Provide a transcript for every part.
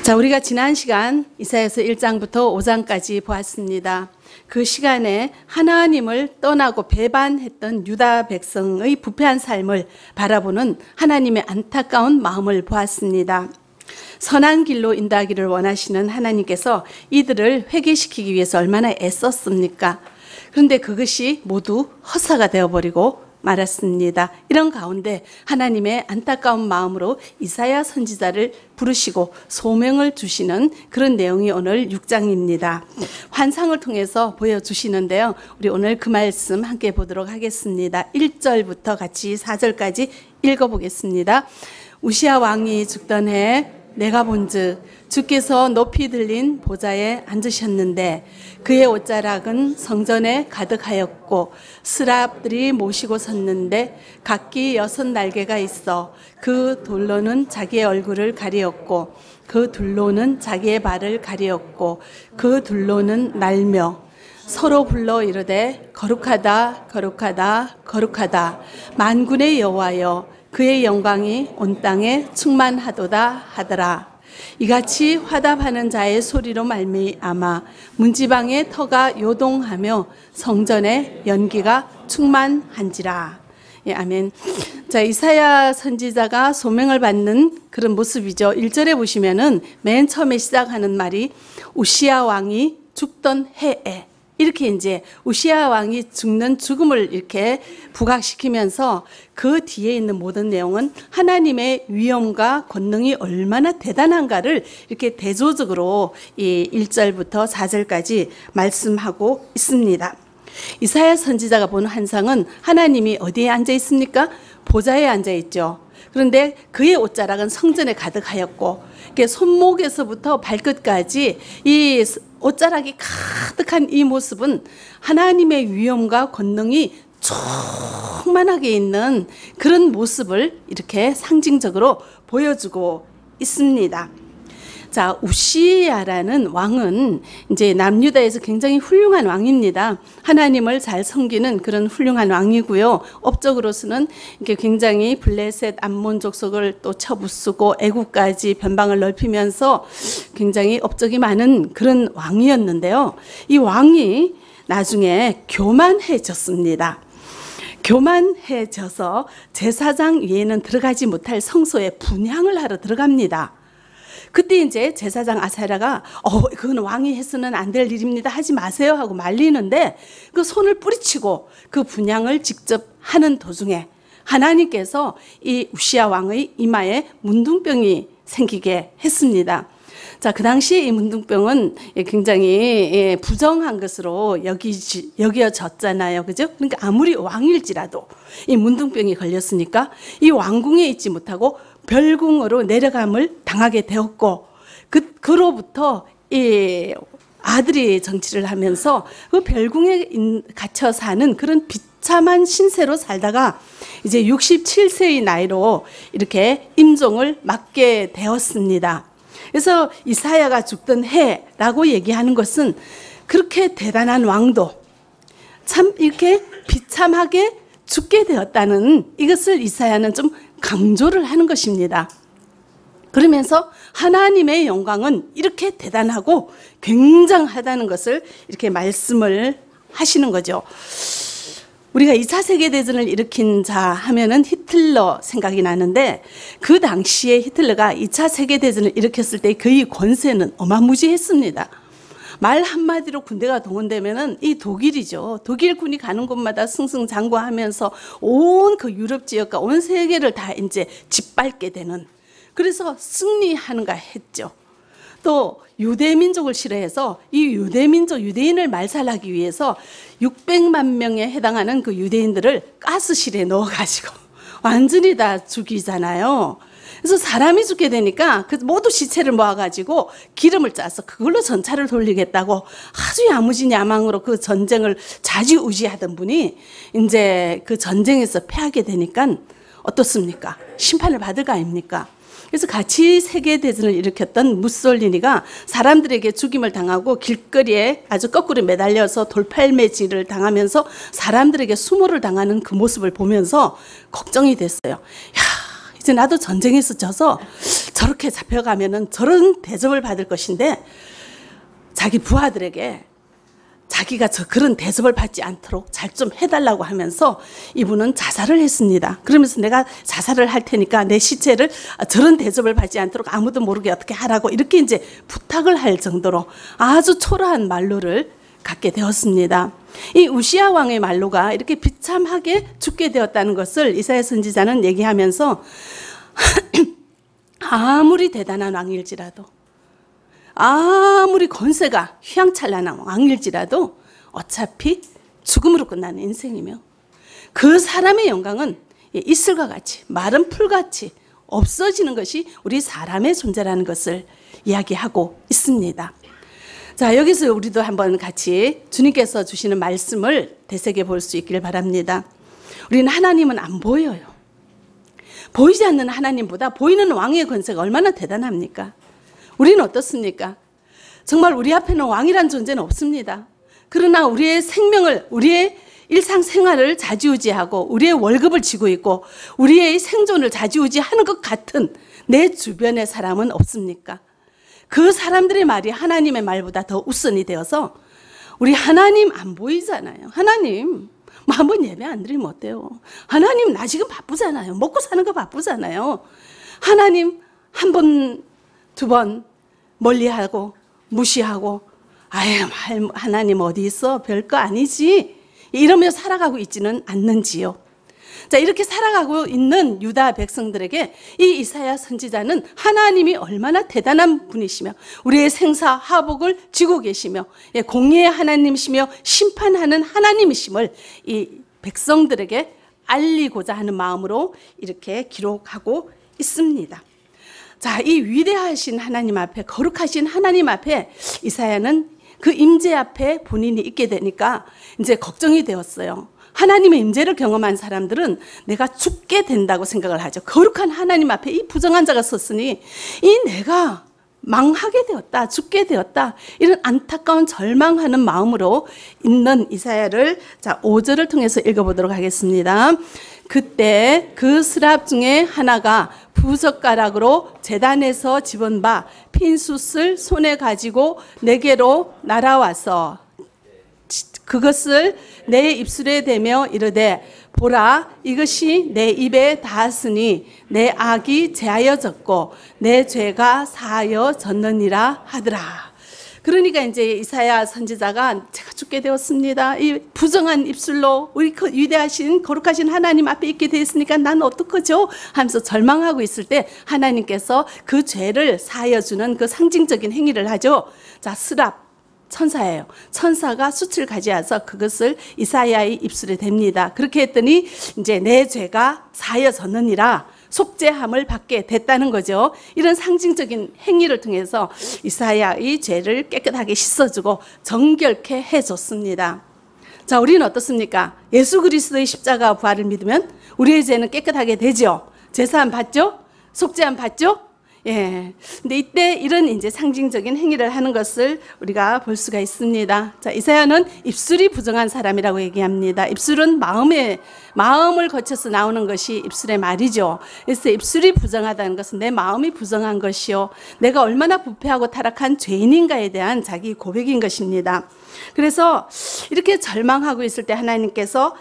자, 우리가 지난 시간 이사야서 1장부터 5장까지 보았습니다. 그 시간에 하나님을 떠나고 배반했던 유다 백성의 부패한 삶을 바라보는 하나님의 안타까운 마음을 보았습니다. 선한 길로 인도하기를 원하시는 하나님께서 이들을 회개시키기 위해서 얼마나 애썼습니까? 그런데 그것이 모두 헛사가 되어버리고 말았습니다. 이런 가운데 하나님의 안타까운 마음으로 이사야 선지자를 부르시고 소명을 주시는 그런 내용이 오늘 6장입니다. 환상을 통해서 보여주시는데요. 우리 오늘 그 말씀 함께 보도록 하겠습니다. 1절부터 같이 4절까지 읽어보겠습니다. 우시야 왕이 죽던 해 내가 본즉 주께서 높이 들린 보좌에 앉으셨는데 그의 옷자락은 성전에 가득하였고 스랍들이 모시고 섰는데 각기 6날개가 있어 그 돌로는 자기의 얼굴을 가리었고 그 둘로는 자기의 발을 가리었고 그 둘로는 날며 서로 불러 이르되 거룩하다 거룩하다 거룩하다 만군의 여호와여 그의 영광이 온 땅에 충만하도다 하더라. 이같이 화답하는 자의 소리로 말미암아 문지방의 터가 요동하며 성전의 연기가 충만한지라. 예, 아멘. 자, 이사야 선지자가 소명을 받는 그런 모습이죠. 1절에 보시면은 맨 처음에 시작하는 말이 우시야 왕이 죽던 해에, 이렇게 이제 우시야 왕이 죽는 죽음을 이렇게 부각시키면서 그 뒤에 있는 모든 내용은 하나님의 위엄과 권능이 얼마나 대단한가를 이렇게 대조적으로 이 1절부터 4절까지 말씀하고 있습니다. 이사야 선지자가 본 환상은 하나님이 어디에 앉아 있습니까? 보좌에 앉아 있죠. 그런데 그의 옷자락은 성전에 가득하였고 손목에서부터 발끝까지 이 옷자락이 가득한 이 모습은 하나님의 위엄과 권능이 충만하게 있는 그런 모습을 이렇게 상징적으로 보여주고 있습니다. 자, 우시야라는 왕은 이제 남유다에서 굉장히 훌륭한 왕입니다. 하나님을 잘 섬기는 그런 훌륭한 왕이고요. 업적으로서는 이렇게 굉장히 블레셋 암몬 족속을 또 쳐부수고 애국까지 변방을 넓히면서 굉장히 업적이 많은 그런 왕이었는데요. 이 왕이 나중에 교만해졌습니다. 교만해져서 제사장 위에는 들어가지 못할 성소에 분향을 하러 들어갑니다. 그때 이제 제사장 아사랴가 그건 왕이 해서는 안 될 일입니다. 하지 마세요 하고 말리는데 그 손을 뿌리치고 그 분향을 직접 하는 도중에 하나님께서 이 우시야 왕의 이마에 문둥병이 생기게 했습니다. 자, 그 당시에 이 문둥병은 굉장히 부정한 것으로 여겨졌잖아요. 그죠? 그러니까 아무리 왕일지라도 이 문둥병이 걸렸으니까 이 왕궁에 있지 못하고 별궁으로 내려감을 당하게 되었고 그로부터 이 아들이 정치를 하면서 그 별궁에 갇혀 사는 그런 비참한 신세로 살다가 이제 67세의 나이로 이렇게 임종을 맞게 되었습니다. 그래서 이사야가 죽던 해라고 얘기하는 것은 그렇게 대단한 왕도 참 이렇게 비참하게 죽게 되었다는 이것을 이사야는 좀 강조를 하는 것입니다. 그러면서 하나님의 영광은 이렇게 대단하고 굉장하다는 것을 이렇게 말씀을 하시는 거죠. 우리가 2차 세계대전을 일으킨 자 하면은 히틀러 생각이 나는데 그 당시에 히틀러가 2차 세계대전을 일으켰을 때 그의 권세는 어마무지했습니다. 말 한마디로 군대가 동원되면은 이 독일이죠. 독일군이 가는 곳마다 승승장구하면서 온 그 유럽 지역과 온 세계를 다 이제 짓밟게 되는, 그래서 승리하는가 했죠. 또 유대민족을 싫어해서 이 유대민족, 유대인을 말살하기 위해서 600만 명에 해당하는 그 유대인들을 가스실에 넣어가지고 완전히 다 죽이잖아요. 그래서 사람이 죽게 되니까 모두 시체를 모아가지고 기름을 짜서 그걸로 전차를 돌리겠다고 아주 야무진 야망으로 그 전쟁을 좌지우지하던 분이 이제 그 전쟁에서 패하게 되니까 어떻습니까? 심판을 받을 거 아닙니까? 그래서 같이 세계대전을 일으켰던 무솔리니가 사람들에게 죽임을 당하고 길거리에 아주 거꾸로 매달려서 돌팔매질을 당하면서 사람들에게 수모를 당하는 그 모습을 보면서 걱정이 됐어요. 이제 나도 전쟁에서 져서 저렇게 잡혀가면은 저런 대접을 받을 것인데 자기 부하들에게 자기가 그런 대접을 받지 않도록 잘 좀 해달라고 하면서 이분은 자살을 했습니다. 그러면서 내가 자살을 할 테니까 내 시체를 저런 대접을 받지 않도록 아무도 모르게 어떻게 하라고 이렇게 이제 부탁을 할 정도로 아주 초라한 말로를 갖게 되었습니다. 이 우시야 왕의 말로가 이렇게 비참하게 죽게 되었다는 것을 이사야 선지자는 얘기하면서 아무리 대단한 왕일지라도 아무리 권세가 휘황찬란한 왕일지라도 어차피 죽음으로 끝나는 인생이며 그 사람의 영광은 이슬과 같이 마른 풀같이 없어지는 것이 우리 사람의 존재라는 것을 이야기하고 있습니다. 자, 여기서 우리도 한번 같이 주님께서 주시는 말씀을 되새겨 볼 수 있기를 바랍니다. 우리는 하나님은 안 보여요. 보이지 않는 하나님보다 보이는 왕의 권세가 얼마나 대단합니까? 우리는 어떻습니까? 정말 우리 앞에는 왕이란 존재는 없습니다. 그러나 우리의 생명을, 우리의 일상생활을 좌지우지하고 우리의 월급을 쥐고 있고 우리의 생존을 좌지우지하는 것 같은 내 주변의 사람은 없습니까? 그 사람들의 말이 하나님의 말보다 더 우선이 되어서 우리 하나님 안 보이잖아요. 하나님 뭐 한번 예배 안 드리면 어때요? 하나님 나 지금 바쁘잖아요. 먹고 사는 거 바쁘잖아요. 하나님 한 번, 두 번 멀리하고 무시하고 아유 하나님 어디 있어? 별거 아니지. 이러며 살아가고 있지는 않는지요. 자, 이렇게 살아가고 있는 유다 백성들에게 이 이사야 선지자는 하나님이 얼마나 대단한 분이시며 우리의 생사 화복을 쥐고 계시며 공의의 하나님이시며 심판하는 하나님이심을 이 백성들에게 알리고자 하는 마음으로 이렇게 기록하고 있습니다. 자, 이 위대하신 하나님 앞에, 거룩하신 하나님 앞에 이사야는 그 임재 앞에 본인이 있게 되니까 이제 걱정이 되었어요. 하나님의 임재를 경험한 사람들은 내가 죽게 된다고 생각을 하죠. 거룩한 하나님 앞에 이 부정한 자가 섰으니 이 내가 망하게 되었다, 죽게 되었다, 이런 안타까운 절망하는 마음으로 있는 이사야를 자 5절을 통해서 읽어보도록 하겠습니다. 그때 그 스랍 중에 하나가 부젓가락으로 제단에서 집은 바 핀숯을 손에 가지고 내게로 날아와서 그것을 내 입술에 대며 이르되 보라 이것이 내 입에 닿았으니 내 악이 제하여졌고 내 죄가 사하여졌느니라 하더라. 그러니까 이제 이사야 선지자가 제가 죽게 되었습니다. 이 부정한 입술로 우리 위대하신 거룩하신 하나님 앞에 있게 되었으니까 난 어떡하죠? 하면서 절망하고 있을 때 하나님께서 그 죄를 사하여주는 그 상징적인 행위를 하죠. 자, 스랍 천사예요. 천사가 숯을 가져와서 그것을 이사야의 입술에 댑니다. 그렇게 했더니 이제 내 죄가 사하여졌느니라 속죄함을 받게 됐다는 거죠. 이런 상징적인 행위를 통해서 이사야의 죄를 깨끗하게 씻어주고 정결케 해줬습니다. 자, 우리는 어떻습니까? 예수 그리스도의 십자가 부활을 믿으면 우리의 죄는 깨끗하게 되죠. 제사함 받죠? 속죄함 받죠? 예. 근데 이때 이런 이제 상징적인 행위를 하는 것을 우리가 볼 수가 있습니다. 자, 이사야는 입술이 부정한 사람이라고 얘기합니다. 입술은 마음을 거쳐서 나오는 것이 입술의 말이죠. 그래서 입술이 부정하다는 것은 내 마음이 부정한 것이요. 내가 얼마나 부패하고 타락한 죄인인가에 대한 자기 고백인 것입니다. 그래서 이렇게 절망하고 있을 때 하나님께서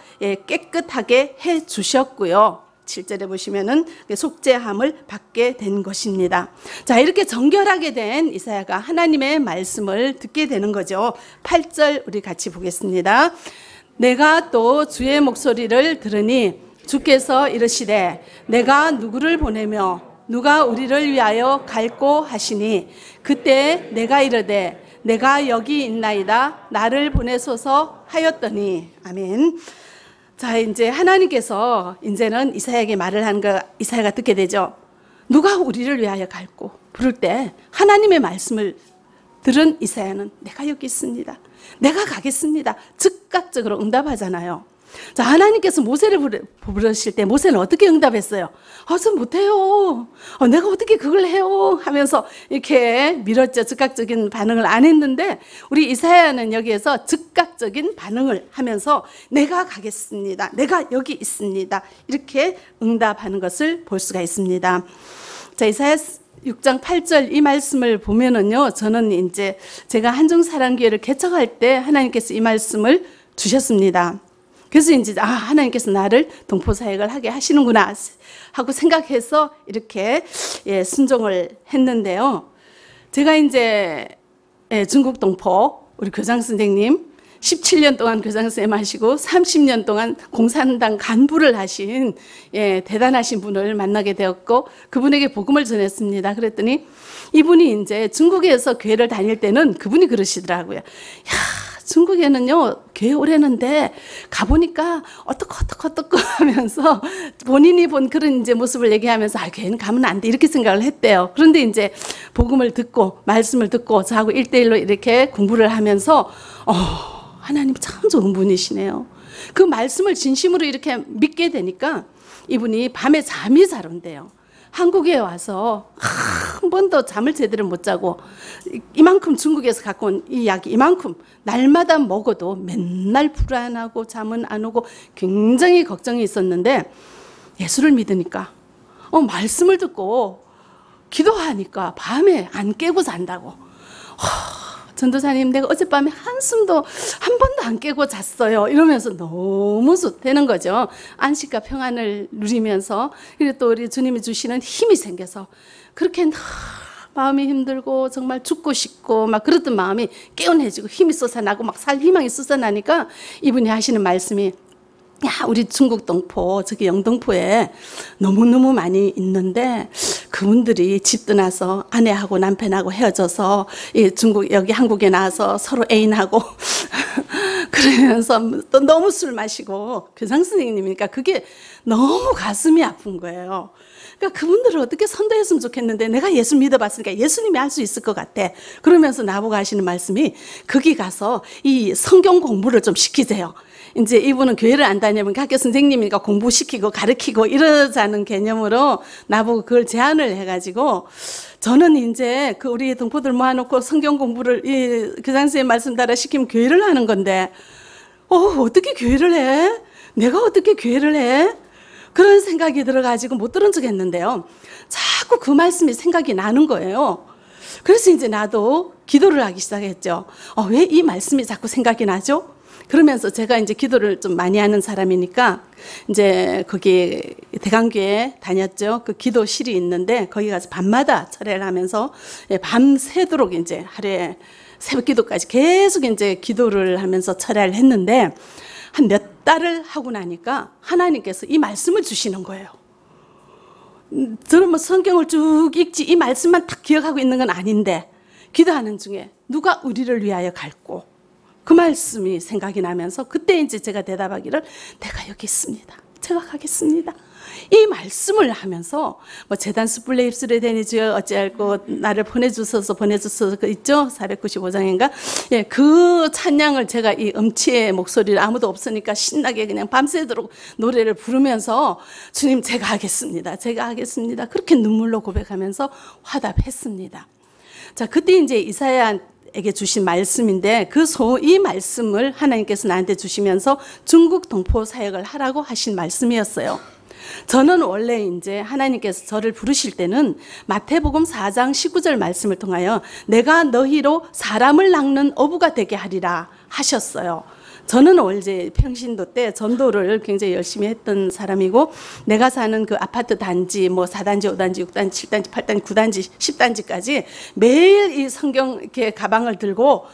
깨끗하게 해 주셨고요. 7절에 보시면은 속죄함을 받게 된 것입니다. 자, 이렇게 정결하게 된 이사야가 하나님의 말씀을 듣게 되는 거죠. 8절 우리 같이 보겠습니다. 내가 또 주의 목소리를 들으니 주께서 이르시되 내가 누구를 보내며 누가 우리를 위하여 갈고 하시니 그때 내가 이르되 내가 여기 있나이다 나를 보내소서 하였더니 아멘. 자, 이제 하나님께서 이제는 이사야에게 말을 한 거 이사야가 듣게 되죠. 누가 우리를 위하여 갈고 부를 때 하나님의 말씀을 들은 이사야는 내가 여기 있습니다. 내가 가겠습니다. 즉각적으로 응답하잖아요. 자, 하나님께서 모세를 부르실 때 모세는 어떻게 응답했어요? 저 못해요. 내가 어떻게 그걸 해요? 하면서 이렇게 밀었죠. 즉각적인 반응을 안 했는데 우리 이사야는 여기에서 즉각적인 반응을 하면서 내가 가겠습니다. 내가 여기 있습니다. 이렇게 응답하는 것을 볼 수가 있습니다. 자, 이사야 6장 8절 이 말씀을 보면은요, 저는 이제 제가 한중사랑교회를 개척할 때 하나님께서 이 말씀을 주셨습니다. 그래서 이제 하나님께서 나를 동포사역을 하게 하시는구나 하고 생각해서 이렇게 순종을 했는데요. 제가 이제 중국 동포 우리 교장 선생님 17년 동안 교장 선생님 하시고 30년 동안 공산당 간부를 하신 대단하신 분을 만나게 되었고 그분에게 복음을 전했습니다. 그랬더니 이분이 이제 중국에서 교회를 다닐 때는 그분이 그러시더라고요. 야, 중국에는요 교회 오래는데 가보니까 어떡 하면서 본인이 본 그런 이제 모습을 얘기하면서 교회는 가면 안 돼 이렇게 생각을 했대요. 그런데 이제 복음을 듣고 말씀을 듣고 저하고 1대1로 이렇게 공부를 하면서 하나님 참 좋은 분이시네요. 그 말씀을 진심으로 이렇게 믿게 되니까 이분이 밤에 잠이 잘 온대요. 한국에 와서 한 번도 잠을 제대로 못 자고 이만큼 중국에서 갖고 온 이 약이 이만큼 날마다 먹어도 맨날 불안하고 잠은 안 오고 굉장히 걱정이 있었는데 예수를 믿으니까 말씀을 듣고 기도하니까 밤에 안 깨고 잔다고. 전도사님 내가 어젯밤에 한숨도 한 번도 안 깨고 잤어요 이러면서 너무 좋다는 거죠. 안식과 평안을 누리면서 그리고 또 우리 주님이 주시는 힘이 생겨서 그렇게 마음이 힘들고 정말 죽고 싶고 막 그랬던 마음이 깨어내지고 힘이 솟아나고 막 살 희망이 솟아나니까 이분이 하시는 말씀이 야, 우리 중국 동포, 저기 영동포에 너무너무 많이 있는데 그분들이 집 떠나서 아내하고 남편하고 헤어져서 여기 한국에 나와서 서로 애인하고 그러면서 또 너무 술 마시고 교장 선생님이니까 그게 너무 가슴이 아픈 거예요. 그러니까 그분들을 어떻게 선도했으면 좋겠는데 내가 예수 믿어봤으니까 예수님이 할 수 있을 것 같아. 그러면서 나보고 하시는 말씀이 거기 가서 이 성경 공부를 좀 시키세요. 이제 이분은 교회를 안 다니면 학교 선생님이니까 공부시키고 가르치고 이러자는 개념으로 나보고 그걸 제안을 해가지고 저는 이제 그 우리 동포들 모아놓고 성경 공부를 이 교장 선생님 말씀 따라 시키면 교회를 하는 건데 어떻게 교회를 해? 내가 어떻게 교회를 해? 그런 생각이 들어가지고 못 들은 적 했는데요. 자꾸 그 말씀이 생각이 나는 거예요. 그래서 이제 나도 기도를 하기 시작했죠. 왜 이 말씀이 자꾸 생각이 나죠? 그러면서 제가 이제 기도를 좀 많이 하는 사람이니까 이제 거기 대강교회 다녔죠. 그 기도실이 있는데 거기 가서 밤마다 철회를 하면서 밤새도록 이제 하루에 새벽 기도까지 계속 이제 기도를 하면서 철회를 했는데 한 몇 달을 하고 나니까 하나님께서 이 말씀을 주시는 거예요. 저는 뭐 성경을 쭉 읽지 이 말씀만 딱 기억하고 있는 건 아닌데 기도하는 중에 누가 우리를 위하여 갈고 그 말씀이 생각이 나면서 그때 이제 제가 대답하기를 내가 여기 있습니다. 제가 가겠습니다. 이 말씀을 하면서 뭐 재단 숯불내 입술에 대니 주여 어찌할꼬 나를 보내주셔서 그 있죠? 495장인가? 그 찬양을 제가 이 음치의 목소리를 아무도 없으니까 신나게 그냥 밤새도록 노래를 부르면서 주님 제가 하겠습니다. 제가 하겠습니다. 그렇게 눈물로 고백하면서 화답했습니다. 자, 그때 이제 이사야에게 주신 말씀인데 이 말씀을 하나님께서 나한테 주시면서 중국 동포 사역을 하라고 하신 말씀이었어요. 저는 원래 이제 하나님께서 저를 부르실 때는 마태복음 4장 19절 말씀을 통하여 내가 너희로 사람을 낚는 어부가 되게 하리라 하셨어요. 저는 원래 평신도 때 전도를 굉장히 열심히 했던 사람이고 내가 사는 그 아파트 단지 뭐 4단지, 5단지, 6단지, 7단지, 8단지, 9단지, 10단지까지 매일 이 성경 이렇게 가방을 들고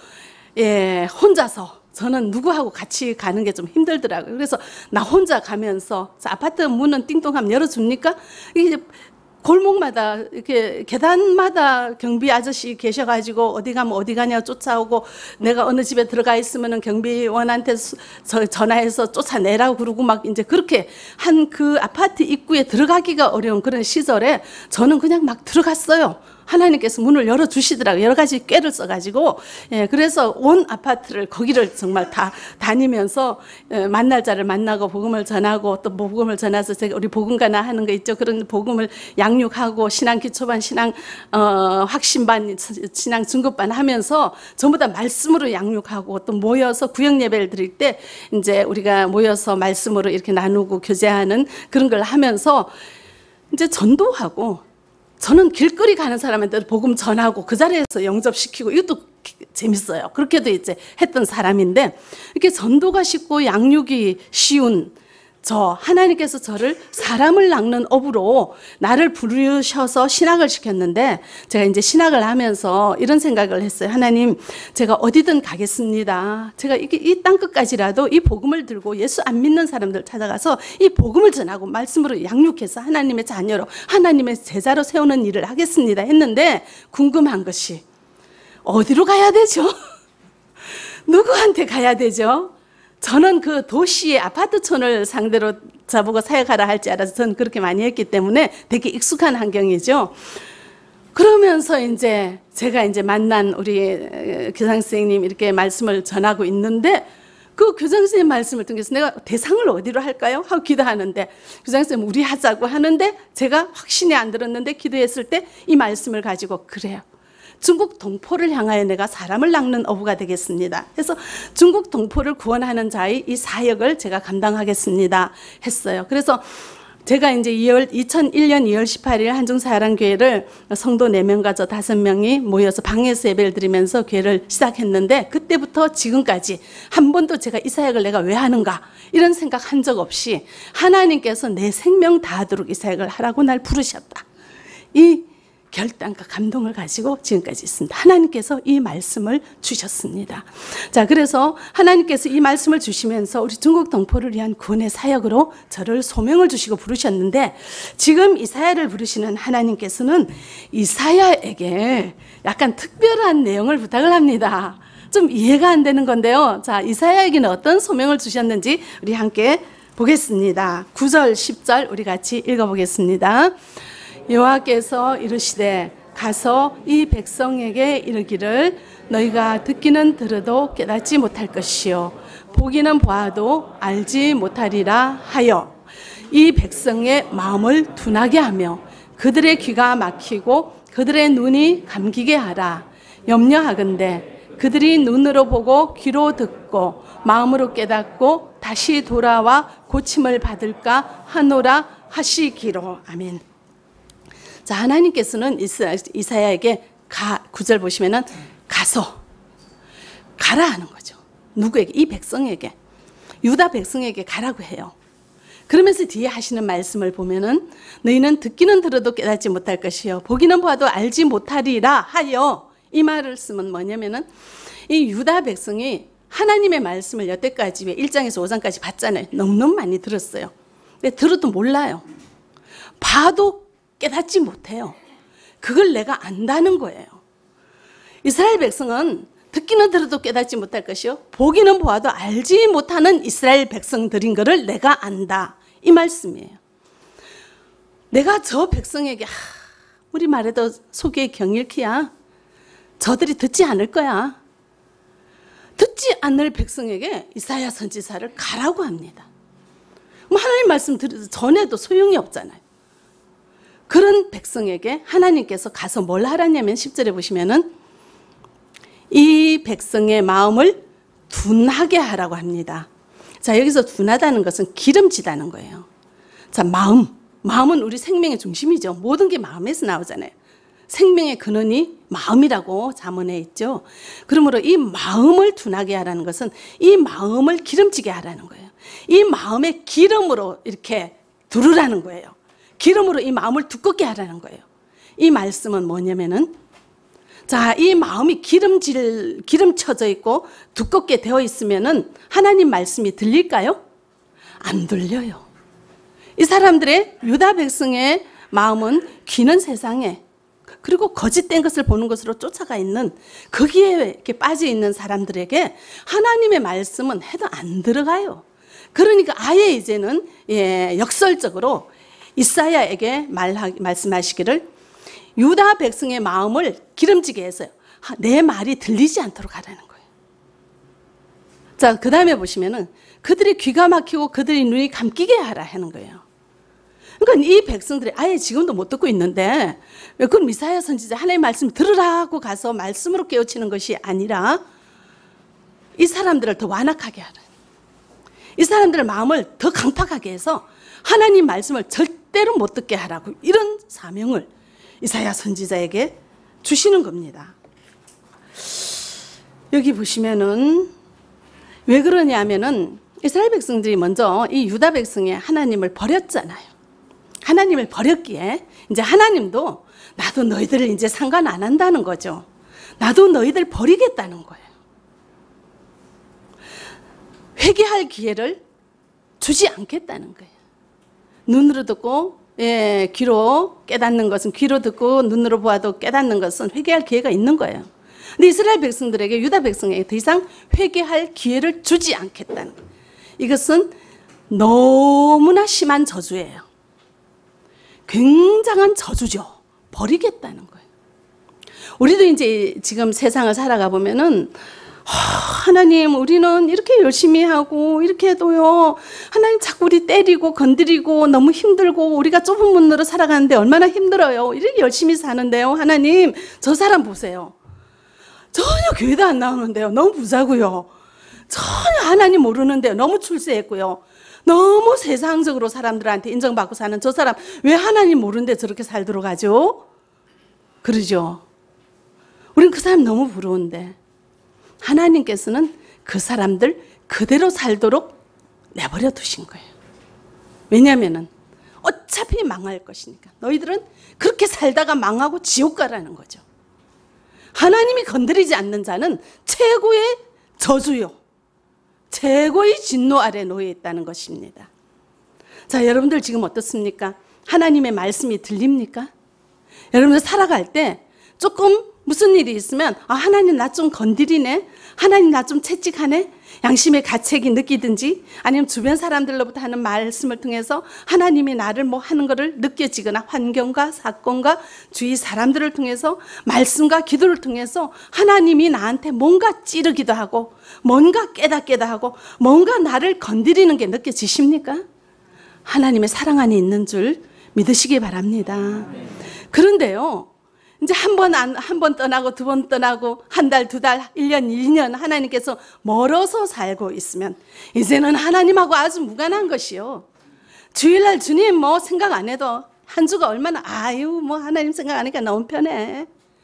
혼자서 저는 누구하고 같이 가는 게 좀 힘들더라고요. 그래서 나 혼자 가면서 아파트 문은 띵동하면 열어줍니까? 이게 골목마다 이렇게 계단마다 경비 아저씨 계셔가지고 어디 가면 어디 가냐 쫓아오고 내가 어느 집에 들어가 있으면은 경비원한테 전화해서 쫓아내라고 그러고 막 이제 그렇게 한 그 아파트 입구에 들어가기가 어려운 그런 시절에 저는 그냥 막 들어갔어요. 하나님께서 문을 열어주시더라고요. 여러 가지 꾀를 써가지고. 그래서 온 아파트를 거기를 정말 다 다니면서 만날 자를 만나고 복음을 전하고 또 복음을 전해서 제가 우리 복음가나 하는 거 있죠. 그런 복음을 양육하고 신앙 기초반, 신앙 확신반, 신앙 중급반 하면서 전부 다 말씀으로 양육하고 또 모여서 구역 예배를 드릴 때 이제 우리가 모여서 말씀으로 이렇게 나누고 교제하는 그런 걸 하면서 이제 전도하고 저는 길거리 가는 사람한테 복음 전하고 그 자리에서 영접시키고 이것도 재밌어요. 그렇게도 이제 했던 사람인데 이렇게 전도가 쉽고 양육이 쉬운 하나님께서 저를 사람을 낚는 업으로 나를 부르셔서 신학을 시켰는데 제가 이제 신학을 하면서 이런 생각을 했어요. 하나님, 제가 어디든 가겠습니다. 제가 이 땅끝까지라도 이 복음을 들고 예수 안 믿는 사람들 찾아가서 이 복음을 전하고 말씀으로 양육해서 하나님의 자녀로 하나님의 제자로 세우는 일을 하겠습니다 했는데 궁금한 것이 어디로 가야 되죠? 누구한테 가야 되죠? 저는 그 도시의 아파트촌을 상대로 저보고 사역하라 할지 알아서 저는 그렇게 많이 했기 때문에 되게 익숙한 환경이죠. 그러면서 이제 제가 이제 만난 우리 교장 선생님 이렇게 말씀을 전하고 있는데 그 교장 선생님 말씀을 통해서 내가 대상을 어디로 할까요? 하고 기도하는데 교장 선생님 우리 하자고 하는데 제가 확신이 안 들었는데 기도했을 때 이 말씀을 가지고 그래요. 중국 동포를 향하여 내가 사람을 낚는 어부가 되겠습니다. 그래서 중국 동포를 구원하는 자의 이 사역을 제가 감당하겠습니다 했어요. 그래서 제가 이제 2001년 2월 18일 한중사랑교회를 성도 4명과 저 5명이 모여서 방에서 예배를 드리면서 교회를 시작했는데 그때부터 지금까지 한 번도 제가 이 사역을 내가 왜 하는가 이런 생각 한 적 없이 하나님께서 내 생명 다하도록 이 사역을 하라고 날 부르셨다. 이 결단과 감동을 가지고 지금까지 있습니다. 하나님께서 이 말씀을 주셨습니다. 자, 그래서 하나님께서 이 말씀을 주시면서 우리 중국 동포를 위한 구원의 사역으로 저를 소명을 주시고 부르셨는데 지금 이사야를 부르시는 하나님께서는 이사야에게 약간 특별한 내용을 부탁을 합니다. 좀 이해가 안 되는 건데요. 자, 이사야에게는 어떤 소명을 주셨는지 우리 함께 보겠습니다. 9절, 10절 우리 같이 읽어보겠습니다. 여호와께서 이르시되 가서 이 백성에게 이르기를 너희가 듣기는 들어도 깨닫지 못할 것이요 보기는 보아도 알지 못하리라 하여 이 백성의 마음을 둔하게 하며 그들의 귀가 막히고 그들의 눈이 감기게 하라. 염려하건대 그들이 눈으로 보고 귀로 듣고 마음으로 깨닫고 다시 돌아와 고침을 받을까 하노라 하시기로. 아멘. 자, 하나님께서는 이사야에게 9절 보시면은 가서 가라 하는 거죠. 누구에게? 이 백성에게, 유다 백성에게 가라고 해요. 그러면서 뒤에 하시는 말씀을 보면은 너희는 듣기는 들어도 깨닫지 못할 것이요 보기는 봐도 알지 못하리라 하여 이 말을 쓰면 뭐냐면은 이 유다 백성이 하나님의 말씀을 여태까지 1장에서 5장까지 봤잖아요. 너무너무 많이 들었어요. 근데 들어도 몰라요. 봐도 깨닫지 못해요. 그걸 내가 안다는 거예요. 이스라엘 백성은 듣기는 들어도 깨닫지 못할 것이요 보기는 보아도 알지 못하는 이스라엘 백성들인 것을 내가 안다. 이 말씀이에요. 내가 저 백성에게 우리 말해도 속에 경일키야. 저들이 듣지 않을 거야. 듣지 않을 백성에게 이사야 선지자를 가라고 합니다. 하나님 말씀 전에도 소용이 없잖아요. 그런 백성에게 하나님께서 가서 뭘 하라냐면 10절에 보시면은 이 백성의 마음을 둔하게 하라고 합니다. 자, 여기서 둔하다는 것은 기름지다는 거예요. 자, 마음은 우리 생명의 중심이죠. 모든 게 마음에서 나오잖아요. 생명의 근원이 마음이라고 잠언에 있죠. 그러므로 이 마음을 둔하게 하라는 것은 이 마음을 기름지게 하라는 거예요. 이 마음의 기름으로 이렇게 두르라는 거예요. 기름으로 이 마음을 두껍게 하라는 거예요. 이 말씀은 뭐냐면은 자, 이 마음이 기름쳐져 있고 두껍게 되어 있으면은 하나님 말씀이 들릴까요? 안 들려요. 이 사람들의 유다 백성의 마음은 귀는 세상에 그리고 거짓된 것을 보는 것으로 쫓아가 있는 거기에 이렇게 빠져 있는 사람들에게 하나님의 말씀은 해도 안 들어가요. 그러니까 아예 이제는 역설적으로 이사야에게 말씀하시기를 유다 백성의 마음을 기름지게 해서요. 내 말이 들리지 않도록 하라는 거예요. 자, 그 다음에 보시면은 그들이 귀가 막히고 그들이 눈이 감기게 하라 하는 거예요. 그러니까 이 백성들이 아예 지금도 못 듣고 있는데 왜 그럼 이사야 선지자 하나님의 말씀 들으라 하고 가서 말씀으로 깨우치는 것이 아니라 이 사람들을 더 완악하게 하라. 이 사람들의 마음을 더 강팍하게 해서 하나님 말씀을 절대로 못 듣게 하라고 이런 사명을 이사야 선지자에게 주시는 겁니다. 여기 보시면은 왜 그러냐면은 이스라엘 백성들이 먼저 이 유다 백성이 하나님을 버렸잖아요. 하나님을 버렸기에 이제 하나님도 나도 너희들을 이제 상관 안 한다는 거죠. 나도 너희들 버리겠다는 거예요. 회개할 기회를 주지 않겠다는 거예요. 눈으로 듣고 귀로 깨닫는 것은 귀로 듣고 눈으로 보아도 깨닫는 것은 회개할 기회가 있는 거예요. 근데 이스라엘 백성들에게 유다 백성에게 더 이상 회개할 기회를 주지 않겠다는 거예요. 이것은 너무나 심한 저주예요. 굉장한 저주죠. 버리겠다는 거예요. 우리도 이제 지금 세상을 살아가 보면은 하나님 우리는 이렇게 열심히 하고 이렇게 해도요 하나님 자꾸 우리 때리고 건드리고 너무 힘들고 우리가 좁은 문으로 살아가는데 얼마나 힘들어요. 이렇게 열심히 사는데요 하나님 저 사람 보세요. 전혀 교회도 안 나오는데요 너무 부자고요. 전혀 하나님 모르는데요 너무 출세했고요. 너무 세상적으로 사람들한테 인정받고 사는 저 사람 왜 하나님 모르는데 저렇게 살도록 하죠? 그러죠. 우린 그 사람 너무 부러운데 하나님께서는 그 사람들 그대로 살도록 내버려 두신 거예요. 왜냐하면 어차피 망할 것이니까. 너희들은 그렇게 살다가 망하고 지옥 가라는 거죠. 하나님이 건드리지 않는 자는 최고의 저주요. 최고의 진노 아래 놓여 있다는 것입니다. 자, 여러분들 지금 어떻습니까? 하나님의 말씀이 들립니까? 여러분들 살아갈 때 조금 무슨 일이 있으면 하나님 나 좀 건드리네, 하나님 나 좀 채찍하네, 양심의 가책이 느끼든지 아니면 주변 사람들로부터 하는 말씀을 통해서 하나님이 나를 뭐 하는 것을 느껴지거나 환경과 사건과 주위 사람들을 통해서 말씀과 기도를 통해서 하나님이 나한테 뭔가 찌르기도 하고 뭔가 깨닫기도 하고 뭔가 나를 건드리는 게 느껴지십니까? 하나님의 사랑 안에 있는 줄 믿으시기 바랍니다. 그런데요 이제 한 번 떠나고 두 번 떠나고 한 달, 두 달, 1년, 2년 하나님께서 멀어서 살고 있으면 이제는 하나님하고 아주 무관한 것이요. 주일날 주님 뭐 생각 안 해도 한 주가 얼마나 뭐 하나님 생각하니까 너무 편해.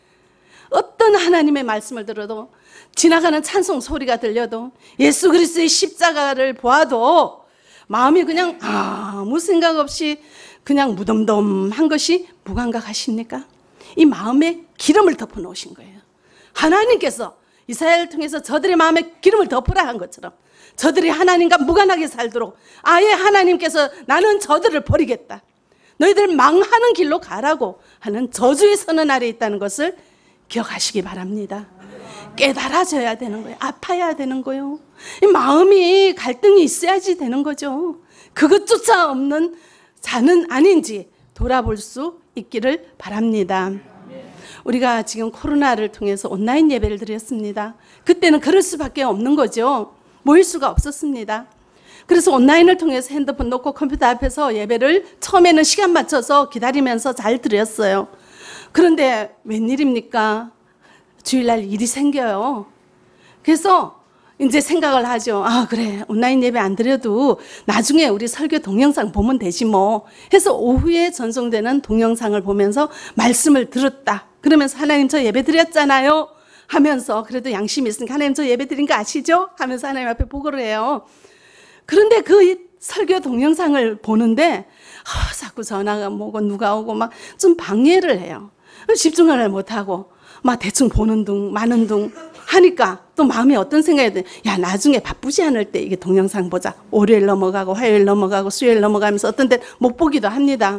어떤 하나님의 말씀을 들어도 지나가는 찬송 소리가 들려도 예수 그리스도의 십자가를 보아도 마음이 그냥 아무 생각 없이 그냥 무덤덤한 것이 무감각하십니까? 이 마음에 기름을 덮어 놓으신 거예요. 하나님께서 이사야를 통해서 저들의 마음에 기름을 덮으라 한 것처럼 저들이 하나님과 무관하게 살도록 아예 하나님께서 나는 저들을 버리겠다, 너희들 망하는 길로 가라고 하는 저주의 선언 아래 있다는 것을 기억하시기 바랍니다. 깨달아져야 되는 거예요. 아파야 되는 거예요. 이 마음이 갈등이 있어야지 되는 거죠. 그것조차 없는 자는 아닌지 돌아볼 수 있기를 바랍니다. 우리가 지금 코로나를 통해서 온라인 예배를 드렸습니다. 그때는 그럴 수밖에 없는 거죠. 모일 수가 없었습니다. 그래서 온라인을 통해서 핸드폰 놓고 컴퓨터 앞에서 예배를 처음에는 시간 맞춰서 기다리면서 잘 드렸어요. 그런데 웬일입니까? 주일날 일이 생겨요. 그래서 이제 생각을 하죠. 그래 온라인 예배 안 드려도 나중에 우리 설교 동영상 보면 되지 뭐 해서 오후에 전송되는 동영상을 보면서 말씀을 들었다. 그러면서 하나님 저 예배 드렸잖아요 하면서 그래도 양심이 있으니까 하나님 저 예배 드린 거 아시죠? 하면서 하나님 앞에 보고를 해요. 그런데 그 설교 동영상을 보는데 자꾸 전화가 오고 누가 오고 막 좀 방해를 해요. 집중을 못하고 막 대충 보는 둥 마는 둥 하니까 또 마음에 어떤 생각이 드냐, 야 나중에 바쁘지 않을 때 이게 동영상 보자. 월요일 넘어가고 화요일 넘어가고 수요일 넘어가면서 어떤 때 못 보기도 합니다.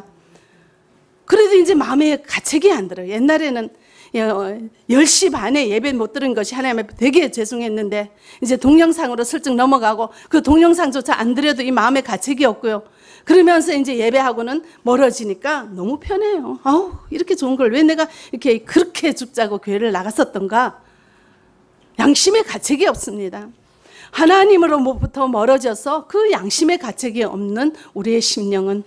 그래도 이제 마음에 가책이 안 들어요. 옛날에는 10시 반에 예배 못 들은 것이 하나님 앞에 되게 죄송했는데 이제 동영상으로 슬쩍 넘어가고 그 동영상조차 안 들여도 이 마음에 가책이 없고요. 그러면서 이제 예배하고는 멀어지니까 너무 편해요. 이렇게 좋은 걸 왜 내가 이렇게 그렇게 죽자고 교회를 나갔었던가. 양심의 가책이 없습니다. 하나님으로부터 멀어져서 그 양심의 가책이 없는 우리의 심령은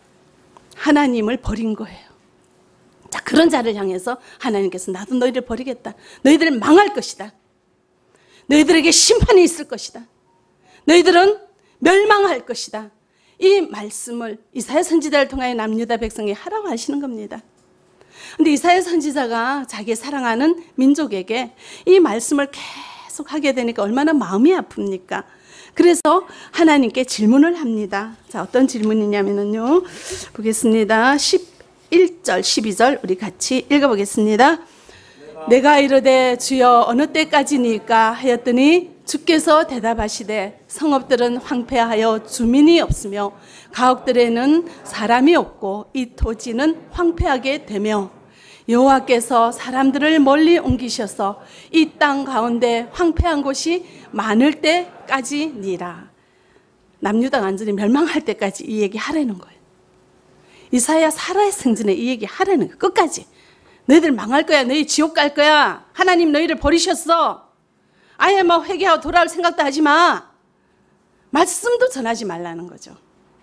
하나님을 버린 거예요. 자, 그런 자를 향해서 하나님께서 나도 너희를 버리겠다. 너희들은 망할 것이다. 너희들에게 심판이 있을 것이다. 너희들은 멸망할 것이다. 이 말씀을 이사야 선지자를 통하여 남유다 백성이 하라고 하시는 겁니다. 근데 이사야 선지자가 자기 사랑하는 민족에게 이 말씀을 계속 하게 되니까 얼마나 마음이 아픕니까? 그래서 하나님께 질문을 합니다. 자, 어떤 질문이냐면요. 보겠습니다. 11절, 12절 우리 같이 읽어보겠습니다. 내가 이르되 주여 어느 때까지니까 하였더니 주께서 대답하시되 성읍들은 황폐하여 주민이 없으며 가옥들에는 사람이 없고 이 토지는 황폐하게 되며 여호와께서 사람들을 멀리 옮기셔서 이 땅 가운데 황폐한 곳이 많을 때까지니라. 남유다 완전히 멸망할 때까지 이 얘기 하라는 거예요. 이사야 살아생전에 이 얘기 하라는 거예요. 끝까지. 너희들 망할 거야. 너희 지옥 갈 거야. 하나님 너희를 버리셨어. 아예 막 회개하고 돌아올 생각도 하지 마. 말씀도 전하지 말라는 거죠.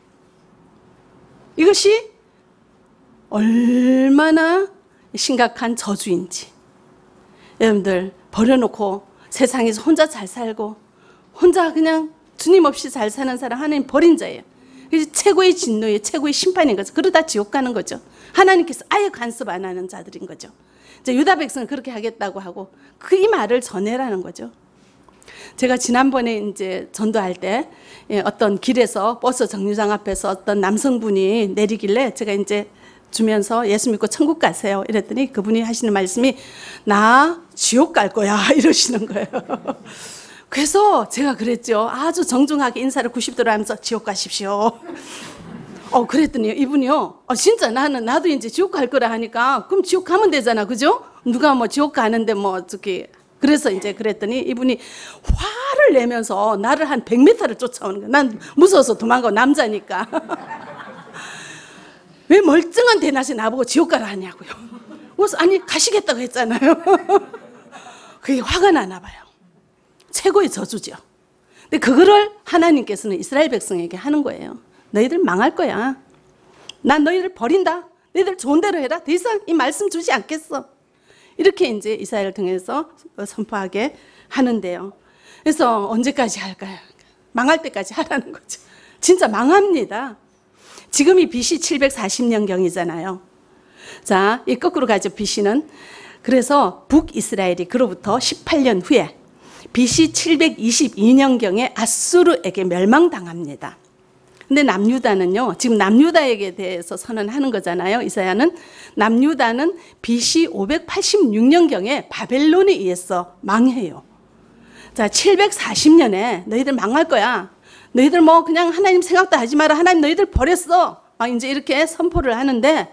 이것이 얼마나 심각한 저주인지. 여러분들 버려놓고 세상에서 혼자 잘 살고 혼자 그냥 주님 없이 잘 사는 사람 하나님 버린 자예요. 그래서 최고의 진노예요. 최고의 심판인 거죠. 그러다 지옥 가는 거죠. 하나님께서 아예 간섭 안 하는 자들인 거죠. 이제 유다 백성은 그렇게 하겠다고 하고 그 이 말을 전해라는 거죠. 제가 지난번에 이제 전도할 때 어떤 길에서 버스 정류장 앞에서 어떤 남성분이 내리길래 제가 이제 주면서 예수 믿고 천국 가세요 이랬더니 그분이 하시는 말씀이 나 지옥 갈 거야 이러시는 거예요. 그래서 제가 그랬죠. 아주 정중하게 인사를 90도로 하면서 지옥 가십시오. 그랬더니 이분이요. 진짜 나도 이제 지옥 갈 거라 하니까 그럼 지옥 가면 되잖아. 그죠? 누가 뭐 지옥 가는데 뭐 저기 그래서 이제 그랬더니 이분이 화를 내면서 나를 한 100m를 쫓아오는 거야. 난 무서워서 도망가고 남자니까. 왜 멀쩡한 대낮에 나보고 지옥 가라 하냐고요. 그래서 아니 가시겠다고 했잖아요. 그게 화가 나나 봐요. 최고의 저주죠. 근데 그거를 하나님께서는 이스라엘 백성에게 하는 거예요. 너희들 망할 거야. 난 너희들 버린다. 너희들 좋은 대로 해라. 더 이상 이 말씀 주지 않겠어. 이렇게 이제 이사야를 통해서 선포하게 하는데요. 그래서 언제까지 할까요? 망할 때까지 하라는 거죠. 진짜 망합니다. 지금이 BC 740년경이잖아요. 자, 이 거꾸로 가죠. BC는. 그래서 북이스라엘이 그로부터 18년 후에 BC 722년경에 아수르에게 멸망당합니다. 근데 남유다는요, 지금 남유다에게 대해서 선언하는 거잖아요. 이사야는 남유다는 BC 586년경에 바벨론에 의해서 망해요. 자, 740년에 너희들 망할 거야. 너희들 뭐 그냥 하나님 생각도 하지 마라. 하나님 너희들 버렸어. 막 이제 이렇게 선포를 하는데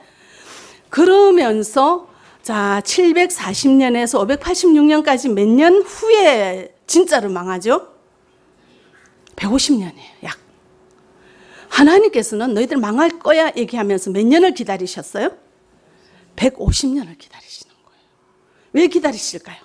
그러면서 자, 740년에서 586년까지 몇 년 후에 진짜로 망하죠? 150년이에요, 약. 하나님께서는 너희들 망할 거야 얘기하면서 몇 년을 기다리셨어요? 150년을 기다리시는 거예요. 왜 기다리실까요?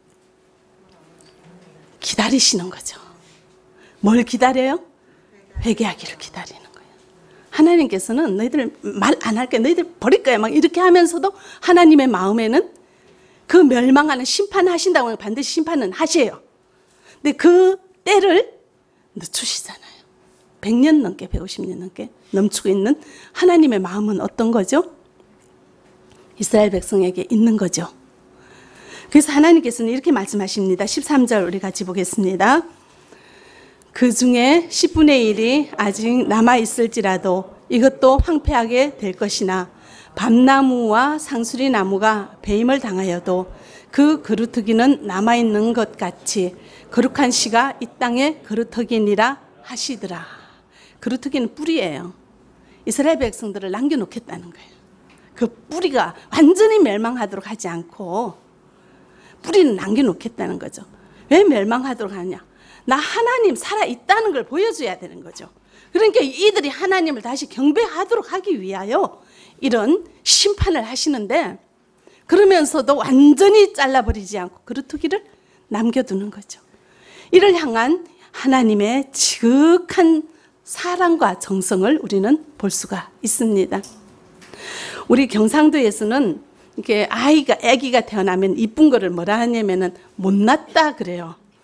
기다리시는 거죠. 뭘 기다려요? 회개하기를 기다리는 거예요. 하나님께서는 너희들 말 안 할 거야, 너희들 버릴 거야 막 이렇게 하면서도 하나님의 마음에는 그 멸망하는 심판하신다고 하면 반드시 심판은 하셔요. 근데 그 때를 늦추시잖아요. 100년 넘게 150년 넘게 넘치고 있는 하나님의 마음은 어떤 거죠? 이스라엘 백성에게 있는 거죠. 그래서 하나님께서는 이렇게 말씀하십니다. 13절 우리 같이 보겠습니다. 그 중에 10분의 1이 아직 남아있을지라도 이것도 황폐하게 될 것이나 밤나무와 상수리 나무가 배임을 당하여도 그 그루터기는 남아있는 것 같이 거룩한 씨가 이 땅에 그루터기니라 하시더라. 그루터기는 뿌리예요. 이스라엘 백성들을 남겨놓겠다는 거예요. 그 뿌리가 완전히 멸망하도록 하지 않고 뿌리는 남겨놓겠다는 거죠. 왜 멸망하도록 하느냐? 나 하나님 살아있다는 걸 보여줘야 되는 거죠. 그러니까 이들이 하나님을 다시 경배하도록 하기 위하여 이런 심판을 하시는데 그러면서도 완전히 잘라버리지 않고 그루터기를 남겨두는 거죠. 이를 향한 하나님의 지극한 사랑과 정성을 우리는 볼 수가 있습니다. 우리 경상도에서는 이렇게 아기가 태어나면 이쁜 거를 뭐라 하냐면은 못났다 그래요.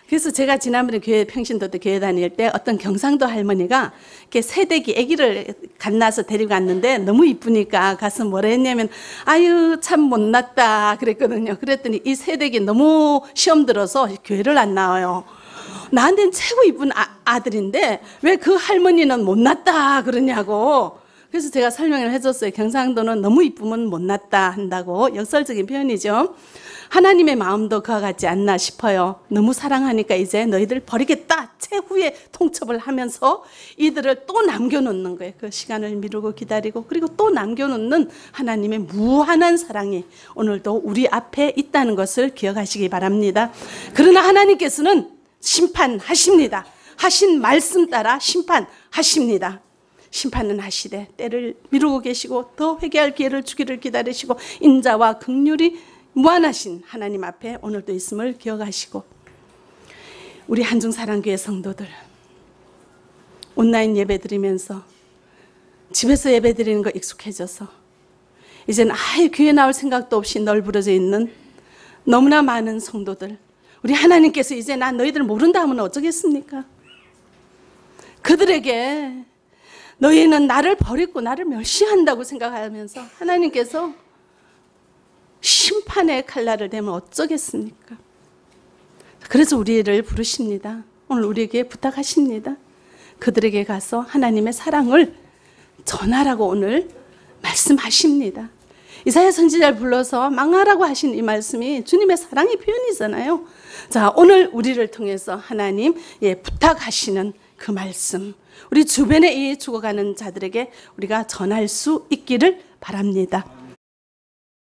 그래서 제가 지난번에 교회 평신도도 교회 다닐 때 어떤 경상도 할머니가 이렇게 새댁이 아기를 갓나서 데리고 갔는데 너무 이쁘니까 가서 뭐라 했냐면 아유 참 못났다 그랬거든요. 그랬더니 이 새댁이 너무 시험 들어서 교회를 안 나와요. 나한테는 최고 이쁜 아들인데 왜 그 할머니는 못났다 그러냐고. 그래서 제가 설명을 해줬어요. 경상도는 너무 이쁘면 못났다 한다고. 역설적인 표현이죠. 하나님의 마음도 그와 같지 않나 싶어요. 너무 사랑하니까 이제 너희들 버리겠다 최후의 통첩을 하면서 이들을 또 남겨놓는 거예요. 그 시간을 미루고 기다리고 그리고 또 남겨놓는 하나님의 무한한 사랑이 오늘도 우리 앞에 있다는 것을 기억하시기 바랍니다. 그러나 하나님께서는 심판하십니다. 하신 말씀 따라 심판하십니다. 심판은 하시되 때를 미루고 계시고 더 회개할 기회를 주기를 기다리시고 인자와 긍휼이 무한하신 하나님 앞에 오늘도 있음을 기억하시고 우리 한중사랑교회 성도들 온라인 예배 드리면서 집에서 예배 드리는 거 익숙해져서 이제는 아예 교회 나올 생각도 없이 널브러져 있는 너무나 많은 성도들 우리 하나님께서 이제 나 너희들 모른다 하면 어쩌겠습니까? 그들에게 너희는 나를 버리고 나를 멸시한다고 생각하면서 하나님께서 심판의 칼날을 대면 어쩌겠습니까? 그래서 우리를 부르십니다. 오늘 우리에게 부탁하십니다. 그들에게 가서 하나님의 사랑을 전하라고 오늘 말씀하십니다. 이사야 선지자를 불러서 망하라고 하신 이 말씀이 주님의 사랑의 표현이잖아요. 자, 오늘 우리를 통해서 하나님 부탁하시는 그 말씀 우리 주변에 이 죽어가는 자들에게 우리가 전할 수 있기를 바랍니다.